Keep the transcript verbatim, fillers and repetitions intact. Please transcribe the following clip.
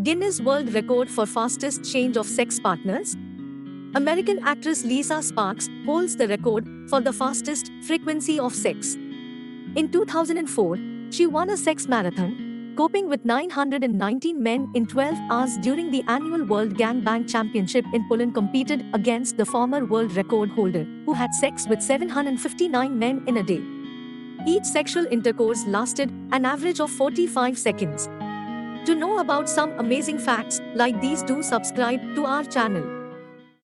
Guinness World Record for fastest change of sex partners? American actress Lisa Sparks holds the record for the fastest frequency of sex. In two thousand four, she won a sex marathon, coping with nine hundred nineteen men in twelve hours during the annual World Gangbang Championship in Poland, competed against the former world record holder, who had sex with seven hundred fifty-nine men in a day. Each sexual intercourse lasted an average of forty-five seconds. To know about some amazing facts like these, do subscribe to our channel.